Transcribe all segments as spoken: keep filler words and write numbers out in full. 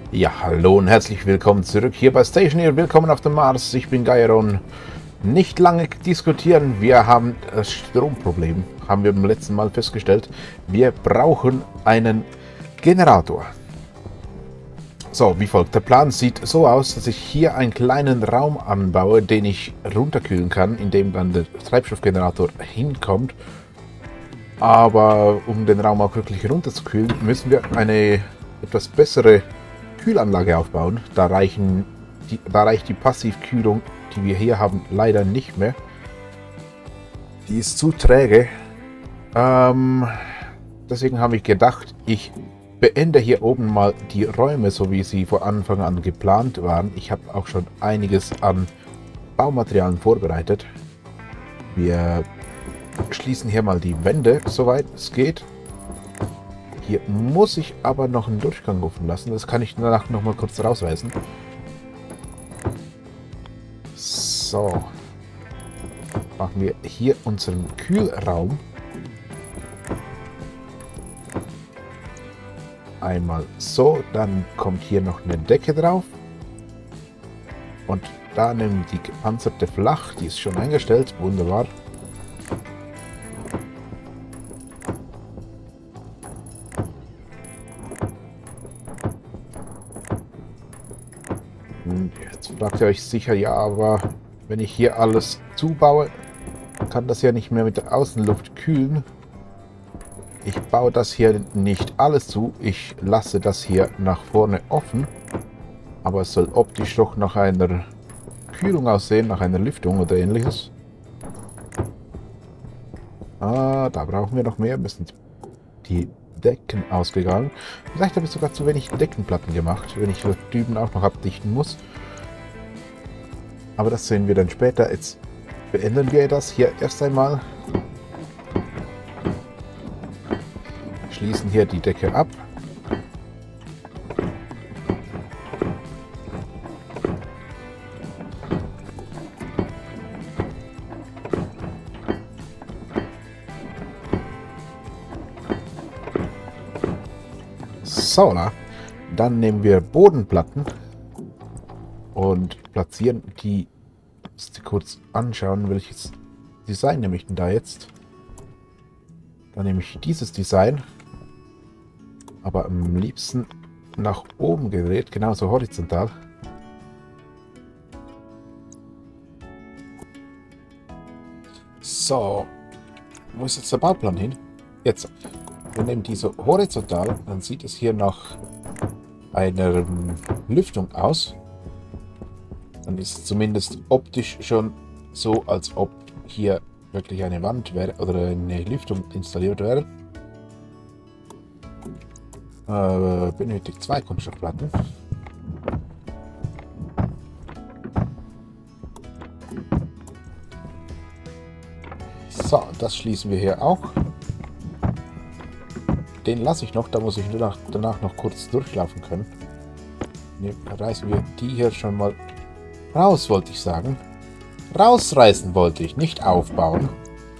Ja, hallo und herzlich willkommen zurück hier bei Stationary. Willkommen auf dem Mars. Ich bin Gairon. Nicht lange diskutieren. Wir haben das Stromproblem, haben wir beim letzten Mal festgestellt. Wir brauchen einen Generator. So, wie folgt. Der Plan sieht so aus, dass ich hier einen kleinen Raum anbaue, den ich runterkühlen kann, in dem dann der Treibstoffgenerator hinkommt. Aber um den Raum auch wirklich runterzukühlen, müssen wir eine etwas bessere Kühlanlage aufbauen. Da, reichen die, da reicht die Passivkühlung, die wir hier haben, leider nicht mehr. Die ist zu träge. Ähm, deswegen habe ich gedacht, ich beende hier oben mal die Räume, so wie sie von Anfang an geplant waren. Ich habe auch schon einiges an Baumaterialien vorbereitet. Wir schließen hier mal die Wände, soweit es geht. Hier muss ich aber noch einen Durchgang offen lassen. Das kann ich danach noch mal kurz rausreißen. So. Machen wir hier unseren Kühlraum. Einmal so. Dann kommt hier noch eine Decke drauf. Und da nehmen wir die gepanzerte flach. Die ist schon eingestellt. Wunderbar. Jetzt fragt ihr euch sicher, ja, aber wenn ich hier alles zubaue, kann das ja nicht mehr mit der Außenluft kühlen. Ich baue das hier nicht alles zu, ich lasse das hier nach vorne offen, aber es soll optisch doch nach einer Kühlung aussehen, nach einer Lüftung oder ähnliches. Ah, da brauchen wir noch mehr, müssen die Decken ausgegangen. Vielleicht habe ich sogar zu wenig Deckenplatten gemacht, wenn ich das drüben auch noch abdichten muss. Aber das sehen wir dann später. Jetzt beenden wir das hier erst einmal. Schließen hier die Decke ab. So, na. Dann nehmen wir Bodenplatten und platzieren die. Musst du kurz anschauen, welches Design nehme ich denn da jetzt? Dann nehme ich dieses Design, aber am liebsten nach oben gedreht, genauso horizontal. So, wo ist jetzt der Bauplan hin? Jetzt. Wir nehmen diese horizontal, dann sieht es hier nach einer Lüftung aus. Dann ist es zumindest optisch schon so, als ob hier wirklich eine Wand wäre oder eine Lüftung installiert wäre. Äh, benötigt zwei Kunststoffplatten. So, das schließen wir hier auch. Den lasse ich noch, da muss ich danach, danach noch kurz durchlaufen können. Ne, reißen wir die hier schon mal raus, wollte ich sagen. Rausreißen wollte ich, nicht aufbauen.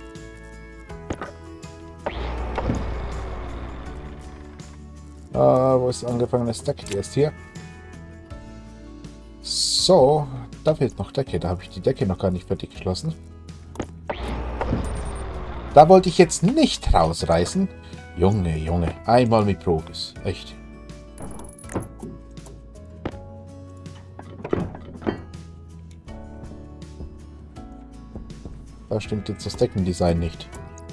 Äh, wo ist angefangene Decke? Die ist hier. So, da fehlt noch Decke. Da habe ich die Decke noch gar nicht fertig geschlossen. Da wollte ich jetzt nicht rausreißen. Junge, Junge, einmal mit Profis. Echt. Da stimmt jetzt das Deckendesign nicht.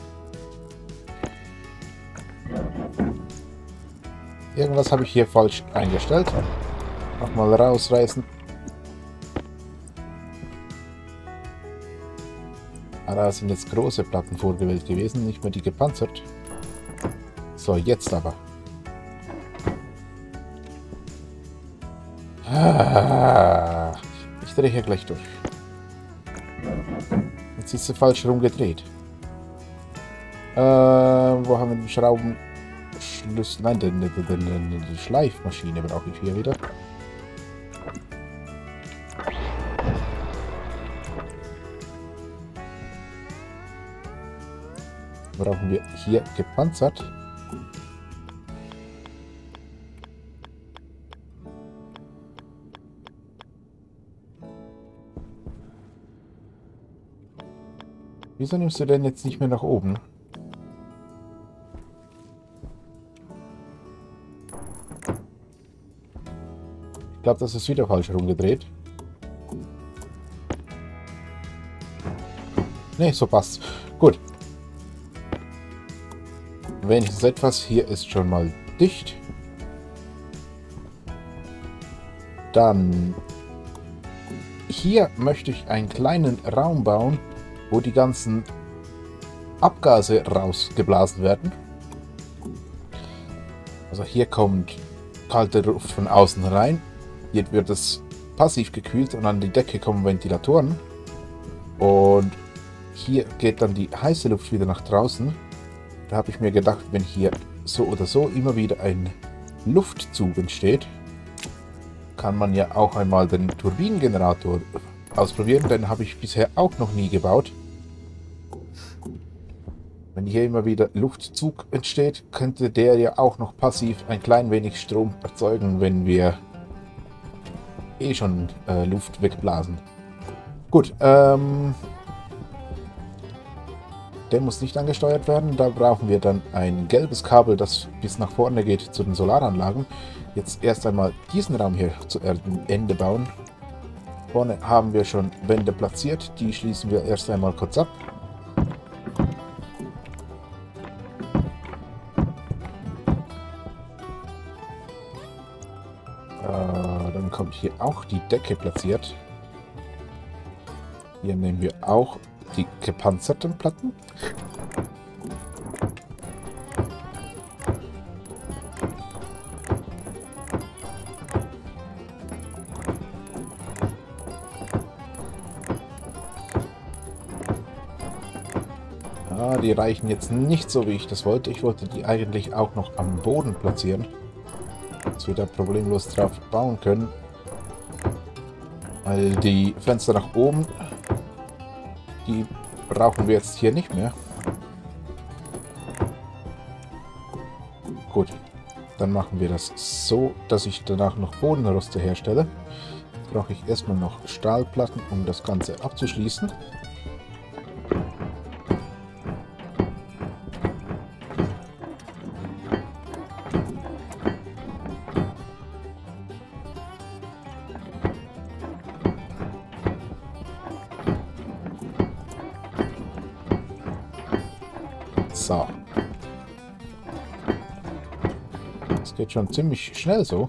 Irgendwas habe ich hier falsch eingestellt. Nochmal rausreißen. Ah, da sind jetzt große Platten vorgewählt gewesen, nicht mehr die gepanzert. So, jetzt aber. Ah, ich drehe hier gleich durch. Jetzt ist sie falsch rumgedreht. Äh, wo haben wir den Schraubenschlüssel? Nein, die, die, die, die Schleifmaschine brauche ich hier wieder. Brauchen wir hier gepanzert. Wieso nimmst du denn jetzt nicht mehr nach oben? Ich glaube, das ist wieder falsch rumgedreht. Ne, so passt. Gut. Wenigstens etwas. Hier ist schon mal dicht. Dann hier möchte ich einen kleinen Raum bauen, wo die ganzen Abgase rausgeblasen werden. Also hier kommt kalte Luft von außen rein. Hier wird es passiv gekühlt und an die Decke kommen Ventilatoren. Und hier geht dann die heiße Luft wieder nach draußen. Da habe ich mir gedacht, wenn hier so oder so immer wieder ein Luftzug entsteht, kann man ja auch einmal den Turbinengenerator ausprobieren. Den habe ich bisher auch noch nie gebaut. Wenn hier immer wieder Luftzug entsteht, könnte der ja auch noch passiv ein klein wenig Strom erzeugen, wenn wir eh schon äh, Luft wegblasen. Gut, ähm, der muss nicht angesteuert werden. Da brauchen wir dann ein gelbes Kabel, das bis nach vorne geht zu den Solaranlagen. Jetzt erst einmal diesen Raum hier zu Ende bauen. Vorne haben wir schon Wände platziert. Die schließen wir erst einmal kurz ab. Äh, dann kommt hier auch die Decke platziert. Hier nehmen wir auch die gepanzerten Platten. Ah, die reichen jetzt nicht so, wie ich das wollte. Ich wollte die eigentlich auch noch am Boden platzieren, dass wir da problemlos drauf bauen können. Weil die Fenster nach oben, die brauchen wir jetzt hier nicht mehr. Gut, dann machen wir das so, dass ich danach noch Bodenroste herstelle. Jetzt brauche ich erstmal noch Stahlplatten, um das Ganze abzuschließen. So. Das geht schon ziemlich schnell so.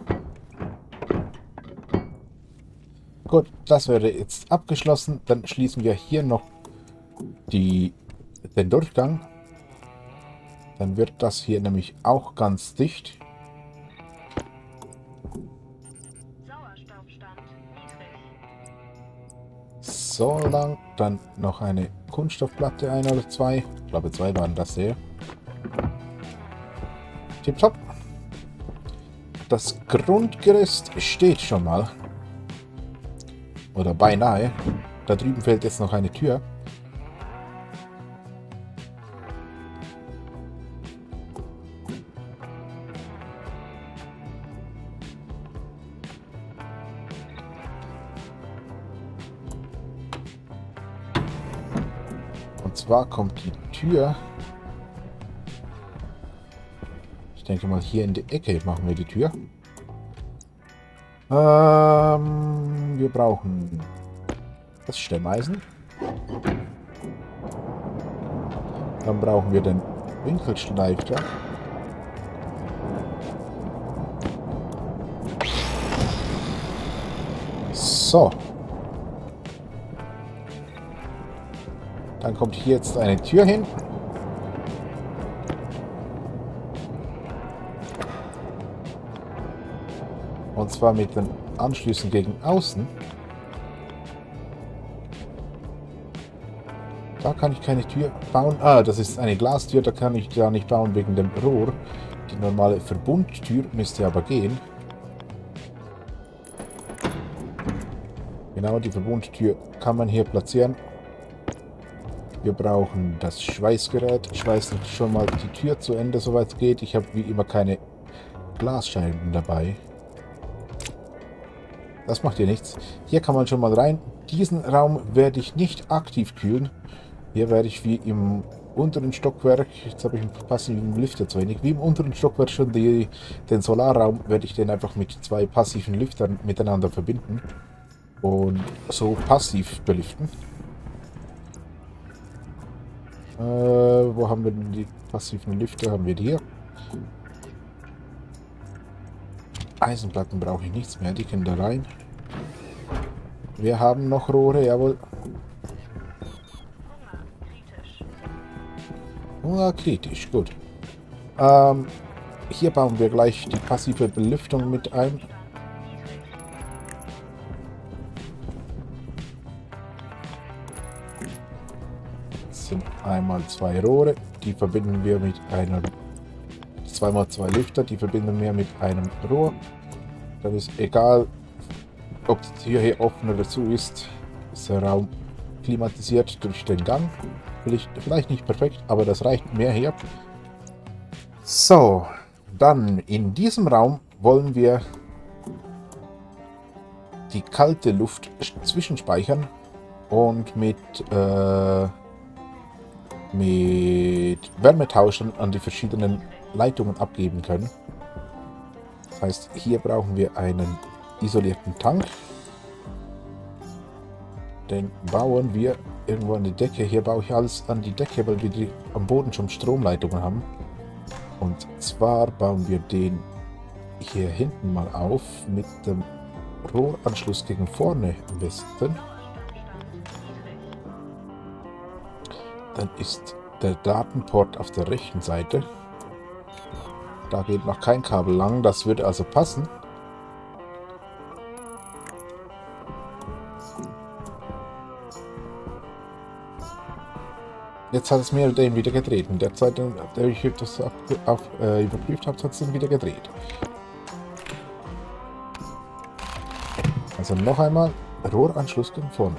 Gut, das wäre jetzt abgeschlossen. Dann schließen wir hier noch die, den Durchgang. Dann wird das hier nämlich auch ganz dicht. Sauerstoffstand niedrig. So lang. Dann noch eine Kunststoffplatte, ein oder zwei. Ich glaube, zwei waren das hier. Tipptopp. Das Grundgerüst steht schon mal. Oder beinahe. Da drüben fehlt jetzt noch eine Tür. Und zwar kommt die Tür. Ich denke mal, hier in die Ecke machen wir die Tür. Ähm, wir brauchen das Stemmeisen. Dann brauchen wir den Winkelschleifer. So. Dann kommt hier jetzt eine Tür hin. Und zwar mit den Anschlüssen gegen außen. Da kann ich keine Tür bauen. Ah, das ist eine Glastür, da kann ich ja nicht bauen wegen dem Rohr. Die normale Verbundtür müsste aber gehen. Genau, die Verbundtür kann man hier platzieren. Wir brauchen das Schweißgerät. Ich weiß nicht schon mal die Tür zu Ende, soweit es geht. Ich habe wie immer keine Glasscheiben dabei. Das macht hier nichts. Hier kann man schon mal rein. Diesen Raum werde ich nicht aktiv kühlen. Hier werde ich wie im unteren Stockwerk, jetzt habe ich einen passiven Lüfter zu wenig, wie im unteren Stockwerk schon die, den Solarraum, werde ich den einfach mit zwei passiven Lüftern miteinander verbinden und so passiv belüften. Äh, wo haben wir denn die passiven Lüfter? Haben wir die hier? Eisenplatten brauche ich nichts mehr, die können da rein. Wir haben noch Rohre, jawohl. Ja, kritisch, gut. Ähm, hier bauen wir gleich die passive Belüftung mit ein. Das sind einmal zwei Rohre, die verbinden wir mit einem, zweimal zwei Lüfter, die verbinden wir mit einem Rohr. Dann ist egal, ob die Tür hier offen oder zu ist, ist der Raum klimatisiert durch den Gang. Vielleicht, vielleicht nicht perfekt, aber das reicht mehr her. So, dann in diesem Raum wollen wir die kalte Luft zwischenspeichern und mit, äh, mit Wärmetauschern an die verschiedenen Leitungen abgeben können. Das heißt, hier brauchen wir einen isolierten Tank. Den bauen wir irgendwo an die Decke. Hier baue ich alles an die Decke, weil wir die am Boden schon Stromleitungen haben. Und zwar bauen wir den hier hinten mal auf mit dem Rohranschluss gegen vorne am besten. Dann ist der Datenport auf der rechten Seite. Da geht noch kein Kabel lang, das würde also passen. Jetzt hat es mir den wieder gedreht. In der Zeit, in der ich das auf, auf, äh, überprüft habe, hat es den wieder gedreht. Also noch einmal Rohranschluss gegen vorne.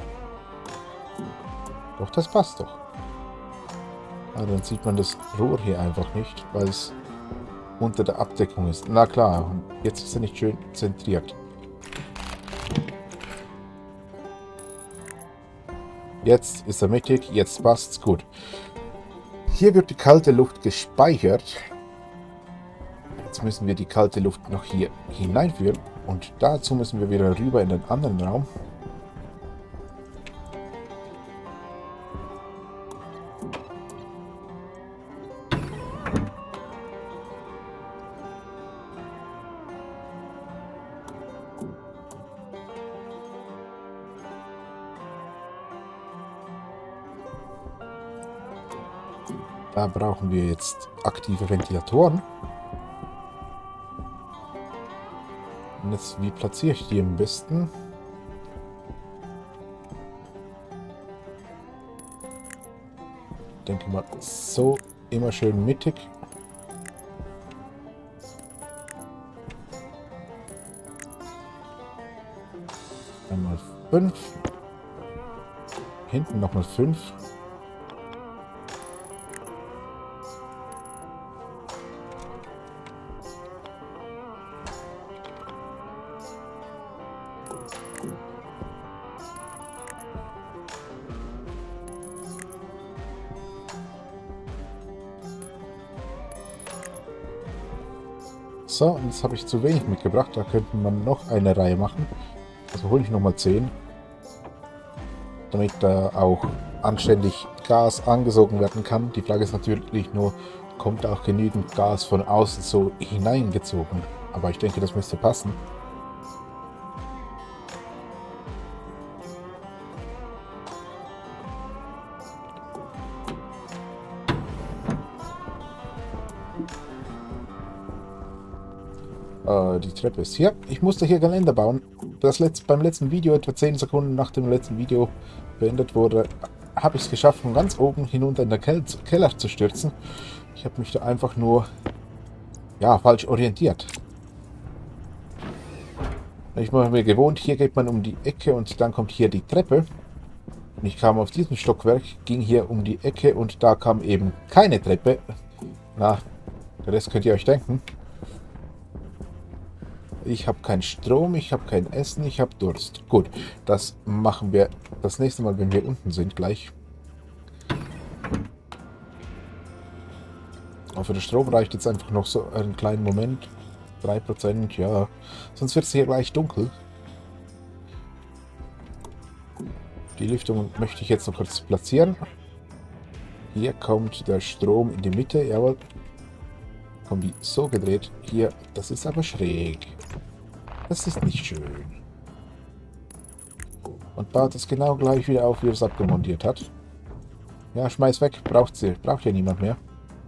Doch, das passt doch. Ah, dann sieht man das Rohr hier einfach nicht, weil es unter der Abdeckung ist. Na klar, jetzt ist er nicht schön zentriert. Jetzt ist er mittig, jetzt passt's gut. Hier wird die kalte Luft gespeichert. Jetzt müssen wir die kalte Luft noch hier hineinführen. Und dazu müssen wir wieder rüber in den anderen Raum. Da brauchen wir jetzt aktive Ventilatoren. Und jetzt, wie platziere ich die am besten? Ich denke mal, so immer schön mittig. Einmal fünf. Hinten nochmal fünf. So, und jetzt habe ich zu wenig mitgebracht. Da könnte man noch eine Reihe machen. Also hole ich nochmal zehn. Damit da auch anständig Gas angesogen werden kann. Die Frage ist natürlich nur, kommt auch genügend Gas von außen so hineingezogen. Aber ich denke, das müsste passen. Die Treppe ist hier. Ich musste hier Geländer bauen. Das letzte, beim letzten Video, etwa zehn Sekunden nach dem letzten Video beendet wurde, habe ich es geschafft, von ganz oben hinunter in den Kel Keller zu stürzen. Ich habe mich da einfach nur ja, falsch orientiert. Ich war mir gewohnt, hier geht man um die Ecke und dann kommt hier die Treppe. Und ich kam auf diesem Stockwerk, ging hier um die Ecke und da kam eben keine Treppe. Na, das könnt ihr euch denken. Ich habe keinen Strom, ich habe kein Essen, ich habe Durst. Gut, das machen wir das nächste Mal, wenn wir unten sind, gleich. für den Strom reicht jetzt einfach noch so einen kleinen Moment. drei Prozent, ja. Sonst wird es hier gleich dunkel. Die Lüftung möchte ich jetzt noch kurz platzieren. Hier kommt der Strom in die Mitte, jawohl. Kommt die so gedreht. Hier, das ist aber schräg. Das ist nicht schön. Und baut es genau gleich wieder auf, wie er es abgemontiert hat. Ja, schmeiß weg. Braucht sie. Braucht ja niemand mehr.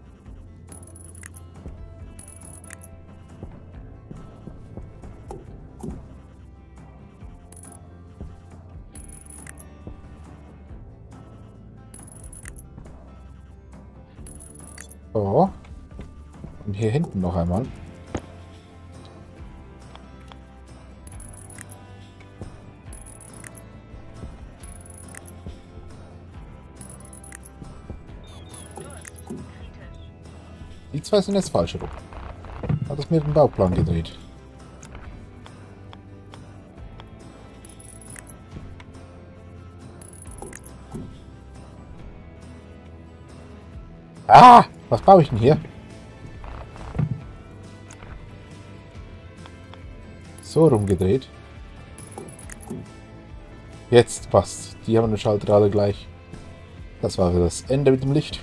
Oh. Und hier hinten noch einmal. Die zwei sind jetzt falsch rum. Hat es mir den Bauplan gedreht. Ah! Was baue ich denn hier? So rumgedreht. Jetzt passt. Die haben den Schalter alle gleich. Das war das Ende mit dem Licht.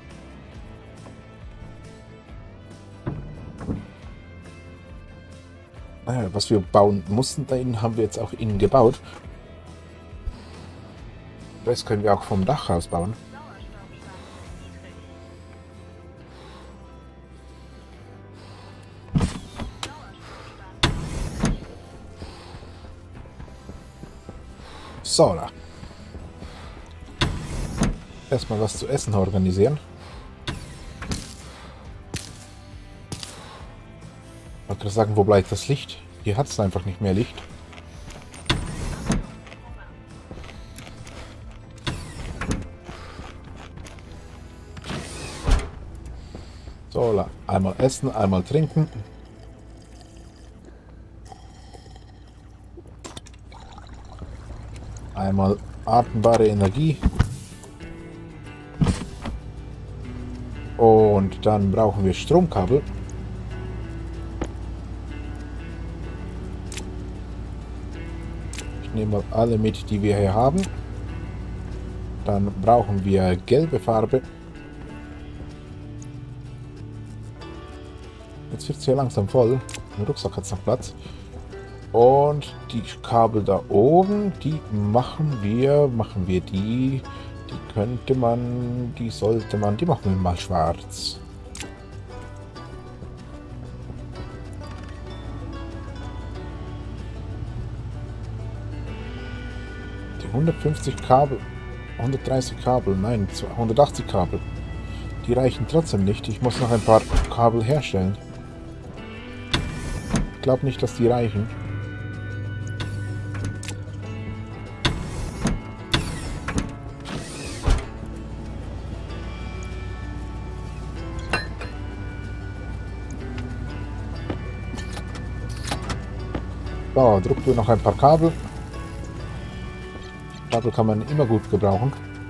Was wir bauen mussten, da innen haben wir jetzt auch innen gebaut. Das können wir auch vom Dach aus bauen. So, da. Erstmal was zu essen organisieren. Ich wollte gerade sagen, wo bleibt das Licht? Hier hat es einfach nicht mehr Licht. So, einmal essen, einmal trinken. Einmal atembare Energie. Und dann brauchen wir Stromkabel. Nehmen wir alle mit, die wir hier haben. Dann brauchen wir gelbe Farbe. Jetzt wird es hier langsam voll. Im Rucksack hat es noch Platz. Und die Kabel da oben, die machen wir, machen wir die. Die könnte man, die sollte man, die machen wir mal schwarz. hundertfünfzig Kabel, hundertdreißig Kabel, nein, hundertachtzig Kabel. Die reichen trotzdem nicht. Ich muss noch ein paar Kabel herstellen. Ich glaube nicht, dass die reichen. So, drucken wir noch ein paar Kabel. Kabel kann man immer gut gebrauchen.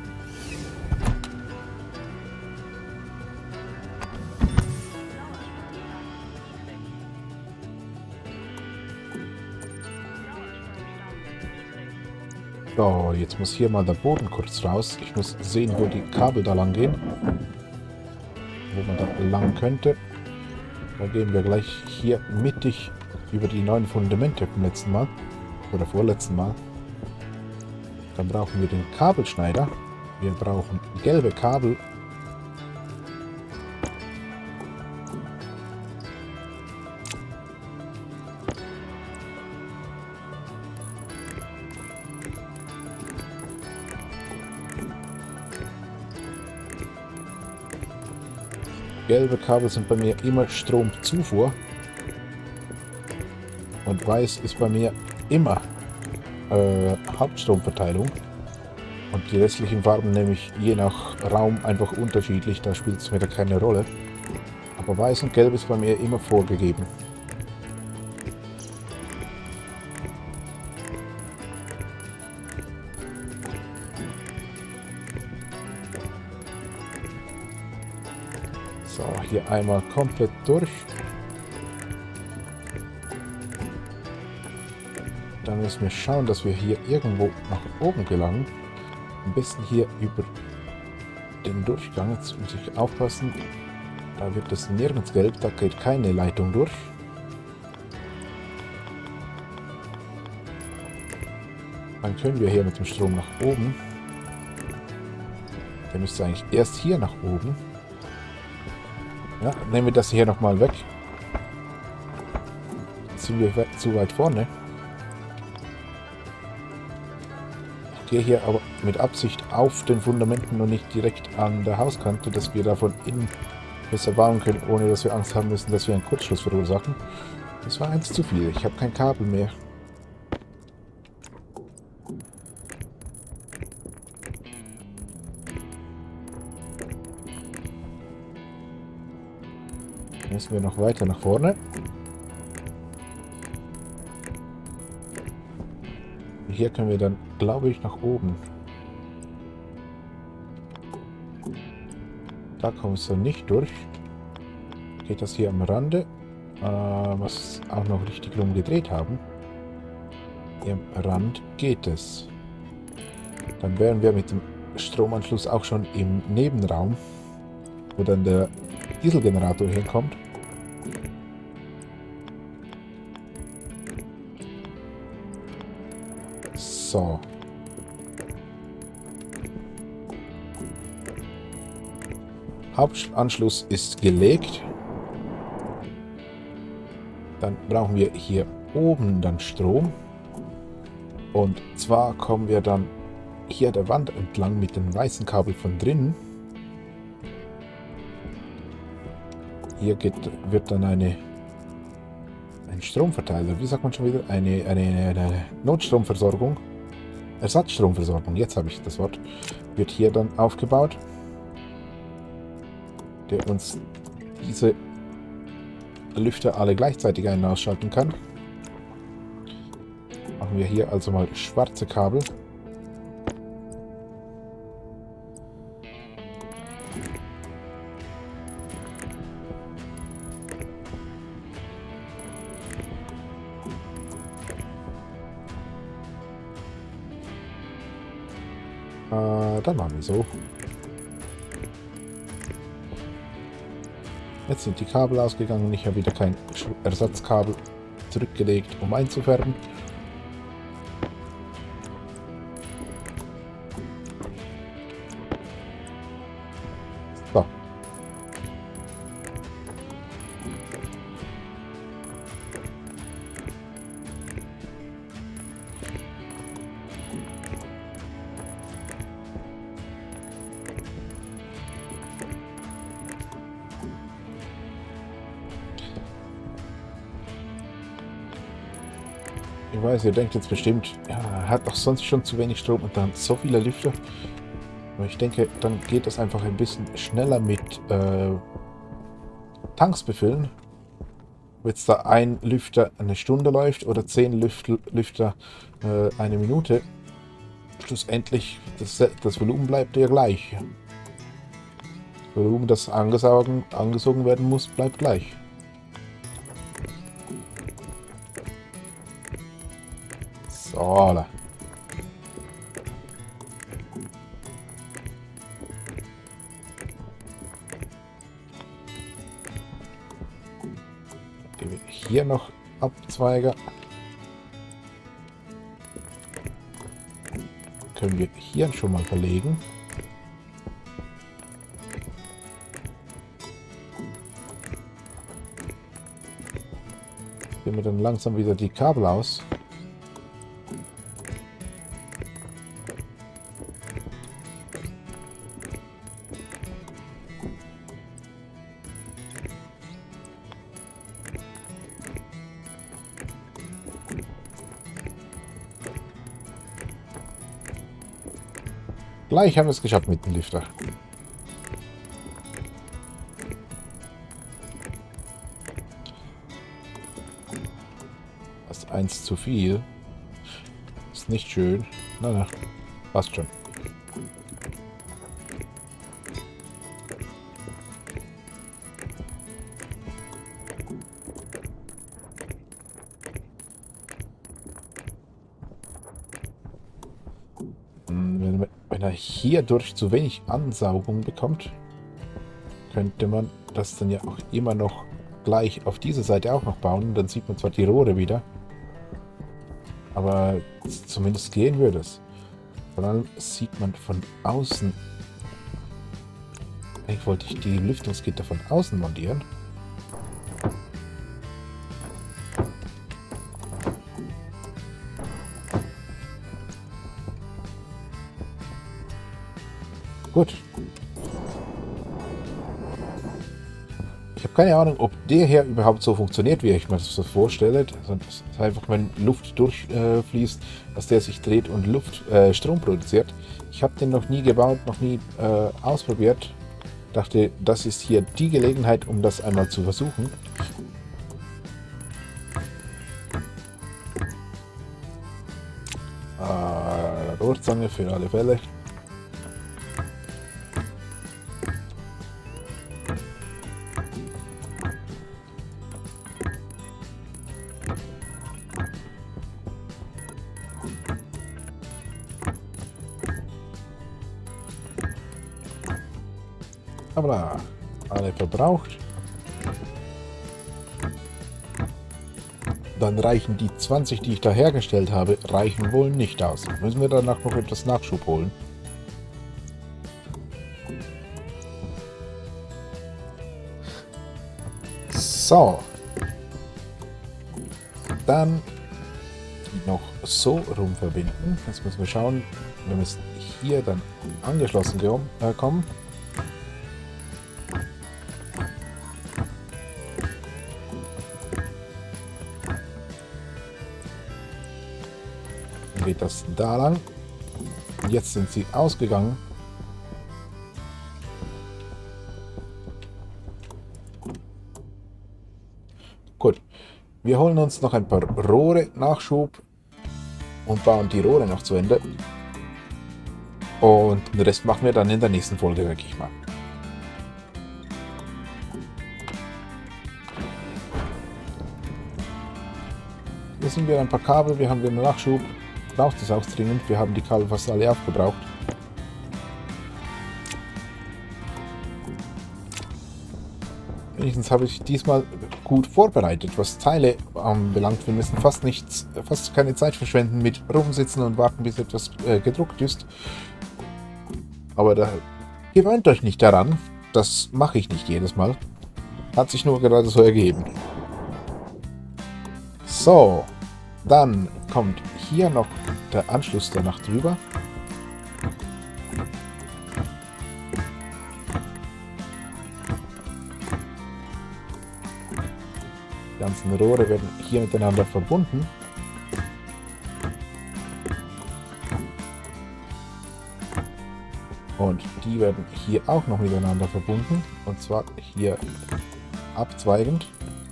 So, jetzt muss hier mal der Boden kurz raus. Ich muss sehen, wo die Kabel da lang gehen. Wo man da lang könnte. Da gehen wir gleich hier mittig über die neuen Fundamente vom letzten Mal. Oder vorletzten Mal. Dann brauchen wir den Kabelschneider. Wir brauchen gelbe Kabel. Gelbe Kabel sind bei mir immer Stromzufuhr. Und weiß ist bei mir immer äh, Hauptstromverteilung. Und die restlichen Farben nehme ich je nach Raum einfach unterschiedlich. Da spielt es mir da keine Rolle. Aber weiß und gelb ist bei mir immer vorgegeben. So, hier einmal komplett durch. Dann müssen wir schauen, dass wir hier irgendwo nach oben gelangen. Am besten hier über den Durchgang. Jetzt muss ich aufpassen. Da wird es nirgends gelb, da geht keine Leitung durch. Dann können wir hier mit dem Strom nach oben. Der müsste eigentlich erst hier nach oben. Ja, nehmen wir das hier nochmal weg. Jetzt sind wir zu weit vorne. Ich gehe hier aber mit Absicht auf den Fundamenten und nicht direkt an der Hauskante, dass wir da von innen besser bauen können, ohne dass wir Angst haben müssen, dass wir einen Kurzschluss verursachen. Das war eins zu viel. Ich habe kein Kabel mehr. Müssen wir noch weiter nach vorne. Hier können wir dann, glaube ich, nach oben. Da kommen wir nicht durch. Geht das hier am Rande, äh, was auch noch richtig rumgedreht haben. Hier am Rand geht es. Dann wären wir mit dem Stromanschluss auch schon im Nebenraum, wo dann der Dieselgenerator hinkommt. So. Hauptanschluss ist gelegt. Dann brauchen wir hier oben dann Strom. Und zwar kommen wir dann hier der Wand entlang mit dem weißen Kabel von drinnen. Hier geht, wird dann eine ein Stromverteiler, wie sagt man schon wieder? Eine, eine, eine Notstromversorgung. Ersatzstromversorgung, jetzt habe ich das Wort. Wird hier dann aufgebaut, der uns diese Lüfter alle gleichzeitig ein- und ausschalten kann. Machen wir hier also mal schwarze Kabel. Äh, dann machen wir so. Jetzt sind die Kabel ausgegangen. Ich habe wieder kein Ersatzkabel zurückgelegt, um einzufärben. So. Ich weiß, ihr denkt jetzt bestimmt, ja, er hat doch sonst schon zu wenig Strom und dann so viele Lüfter. Aber ich denke, dann geht das einfach ein bisschen schneller mit äh, Tanks befüllen. Ob jetzt da ein Lüfter eine Stunde läuft oder zehn Lüft Lüfter äh, eine Minute. Schlussendlich, das, das Volumen bleibt ja gleich. Das Volumen, das angesaugen, angesogen werden muss, bleibt gleich. So, da. Hier noch Abzweiger. Können wir hier schon mal verlegen. Gehen wir dann langsam wieder die Kabel aus. Gleich haben wir es geschafft mit dem Lüfter. Das ist eins zu viel. Ist nicht schön. Na, na, passt schon. er hierdurch zu wenig Ansaugung bekommt, könnte man das dann ja auch immer noch gleich auf dieser Seite auch noch bauen. Dann sieht man zwar die Rohre wieder, aber zumindest gehen würde es. Vor allem sieht man von außen. Eigentlich wollte ich die Lüftungsgitter von außen montieren. Gut. Ich habe keine Ahnung, ob der hier überhaupt so funktioniert, wie ich mir das so vorstelle. Also das ist einfach, wenn Luft durchfließt, äh, dass der sich dreht und Luft, äh, Strom produziert. Ich habe den noch nie gebaut, noch nie äh, ausprobiert. Dachte, das ist hier die Gelegenheit, um das einmal zu versuchen. Äh, Rohrzange für alle Fälle. Aber alle verbraucht. Dann reichen die zwanzig, die ich da hergestellt habe, reichen wohl nicht aus. Müssen wir danach noch etwas Nachschub holen. So. Dann noch so rum verbinden. Jetzt müssen wir schauen, wir müssen hier dann angeschlossen kommen. Geht das da lang. Jetzt sind sie ausgegangen. Gut. Wir holen uns noch ein paar Rohre Nachschub und bauen die Rohre noch zu Ende. Und den Rest machen wir dann in der nächsten Folge, denke ich mal. Hier sind wir ein paar Kabel, wir haben den Nachschub. Braucht es auch dringend. Wir haben die Kabel fast alle aufgebraucht. Wenigstens habe ich diesmal gut vorbereitet, was Teile anbelangt. Wir müssen fast nichts, fast keine Zeit verschwenden mit rumsitzen und warten, bis etwas äh, gedruckt ist. Aber da gewöhnt euch nicht daran. Das mache ich nicht jedes Mal. Hat sich nur gerade so ergeben. So, dann kommt hier noch der Anschluss danach drüber. Die ganzen Rohre werden hier miteinander verbunden. Und die werden hier auch noch miteinander verbunden. Und zwar hier abzweigend.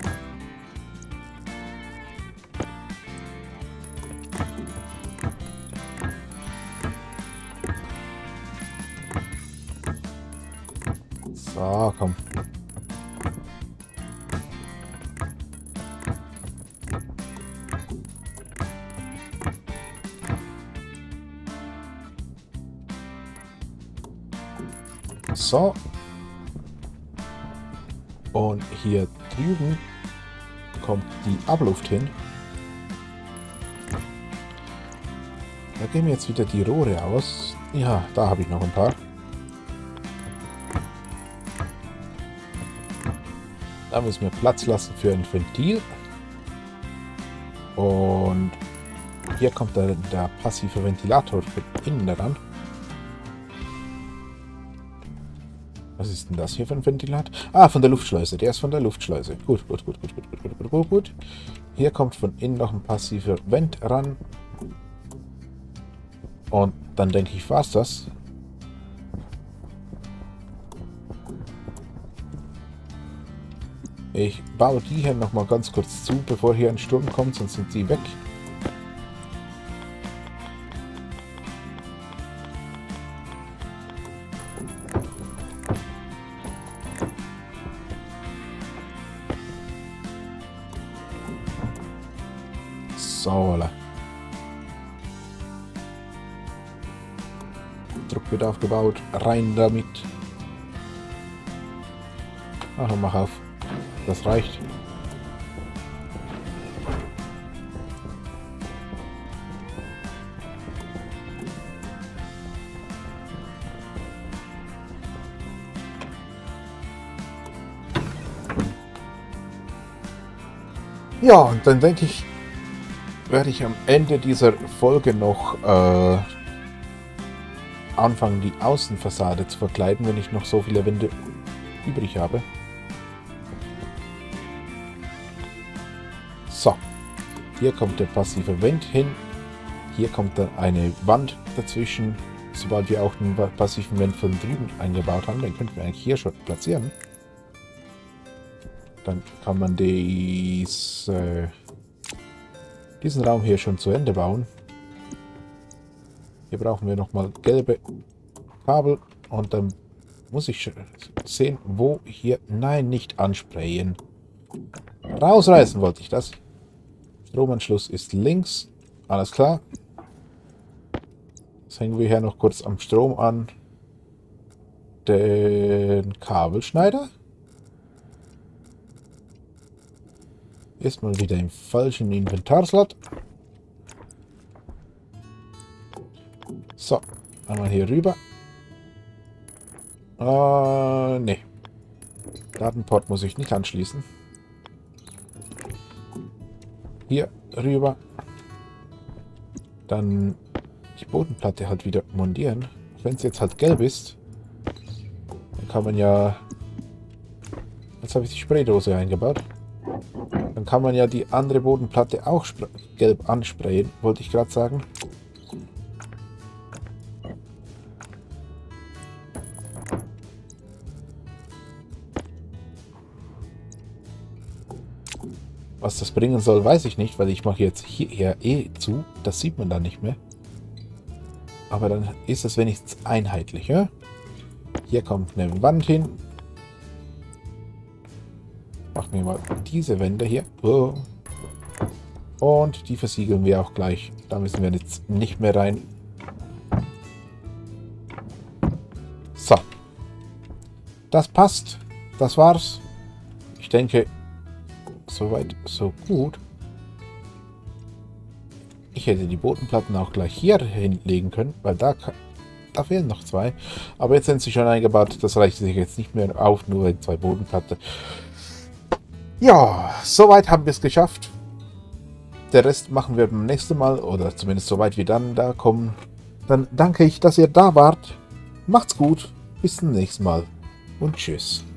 So, komm. So. Und hier drüben kommt die Abluft hin. Da gehen mir jetzt wieder die Rohre aus. Ja, da habe ich noch ein paar. Da müssen wir Platz lassen für ein Ventil. Und hier kommt der, der passive Ventilator von innen ran. Was ist denn das hier für ein Ventilator? Ah, von der Luftschleuse. Der ist von der Luftschleuse. Gut, gut, gut, gut, gut, gut, gut, gut, gut, gut. Hier kommt von innen noch ein passiver Vent ran. Und dann denke ich, war's das. Ich baue die hier noch mal ganz kurz zu, bevor hier ein Sturm kommt, sonst sind sie weg. So, Druck wird aufgebaut. Rein damit. Ach, mach auf. Das reicht. Ja, und dann denke ich, werde ich am Ende dieser Folge noch äh, anfangen, die Außenfassade zu verkleiden, wenn ich noch so viele Wände übrig habe. So, hier kommt der passive Vent hin. Hier kommt dann eine Wand dazwischen. Sobald wir auch den passiven Vent von drüben eingebaut haben, den könnten wir eigentlich hier schon platzieren. Dann kann man dies, äh, diesen Raum hier schon zu Ende bauen. Hier brauchen wir nochmal gelbe Kabel und dann muss ich sehen, wo hier... Nein, nicht ansprayen. Rausreißen wollte ich das. Stromanschluss ist links. Alles klar. Jetzt hängen wir hier noch kurz am Strom an. Den Kabelschneider. Ist mal wieder im falschen Inventarslot. So, einmal hier rüber. Äh, ne. Datenport muss ich nicht anschließen. Hier rüber. Dann die Bodenplatte halt wieder montieren. Wenn es jetzt halt gelb ist, dann kann man ja... Jetzt habe ich die Spraydose eingebaut. Dann kann man ja die andere Bodenplatte auch gelb ansprayen, wollte ich gerade sagen. Was das bringen soll, weiß ich nicht, weil ich mache jetzt hier eh zu. Das sieht man dann nicht mehr. Aber dann ist es wenigstens einheitlich. Ja? Hier kommt eine Wand hin. Machen wir mal diese Wände hier. Und die versiegeln wir auch gleich. Da müssen wir jetzt nicht mehr rein. So. Das passt. Das war's. Ich denke, soweit, so gut. Ich hätte die Bodenplatten auch gleich hier hinlegen können, weil da, da fehlen noch zwei. Aber jetzt sind sie schon eingebaut. Das reicht sich jetzt nicht mehr auf, nur zwei Bodenplatten. Ja, soweit haben wir es geschafft. Der Rest machen wir beim nächsten Mal, oder zumindest soweit wir dann da kommen. Dann danke ich, dass ihr da wart. Macht's gut, bis zum nächsten Mal und tschüss.